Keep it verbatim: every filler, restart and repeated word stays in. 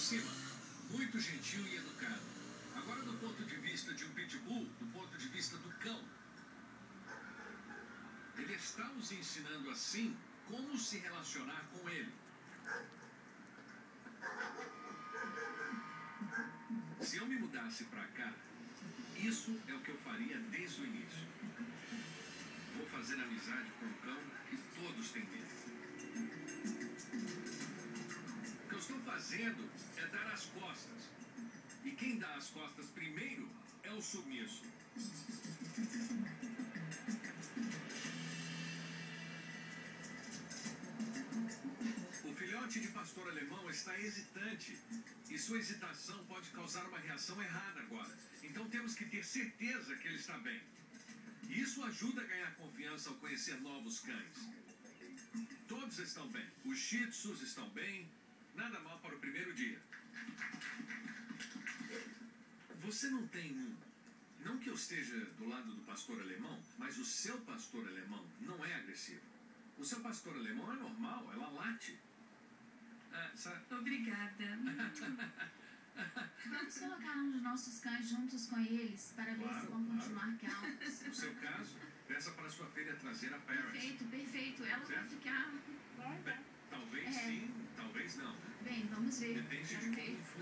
cima. Muito gentil e educado. Agora, do ponto de vista de um pitbull, do ponto de vista do cão. Ele está nos ensinando assim como se relacionar com ele. Se eu me mudasse para cá, isso é o que eu faria desde o início. Vou fazer amizade com o cão que todos têm medo. O que eu estou fazendo é dar as costas. E quem dá as costas primeiro é o submisso. O filhote de pastor alemão está hesitante. E sua hesitação pode causar uma reação errada agora. Então temos que ter certeza que ele está bem. E isso ajuda a ganhar confiança ao conhecer novos cães. Todos estão bem. Os shih tzus estão bem. Nada mal para o primeiro dia. Você não tem um. Não que eu esteja do lado do pastor alemão, mas o seu pastor alemão não é agressivo. O seu pastor alemão é normal, ela late. Ah, sabe? Obrigada. Vamos colocar um dos nossos cães juntos com eles para ver Claro, se vão claro. continuar calmos. No seu caso, peça para sua filha trazer a Paris. Perfeito, perfeito. Ela vai Certo. ficar... Bem, talvez É. sim, talvez não. Bem, vamos ver. Depende Quero de ver. como